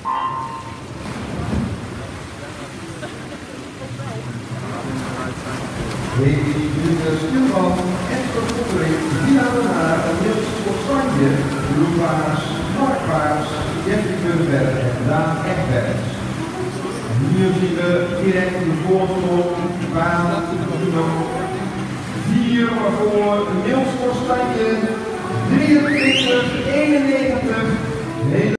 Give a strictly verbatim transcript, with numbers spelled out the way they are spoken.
Lady Stilman, Esther Pottering, Villa de Haar, Niels Oranje, Loepaars, Mark Paars, Jeffrey Bunberg en Daan Ekbergs. Hier zien we direct de voorsprong baan nummer vier, waarvoor Niels Oranje drieëntwintig eenennegentig.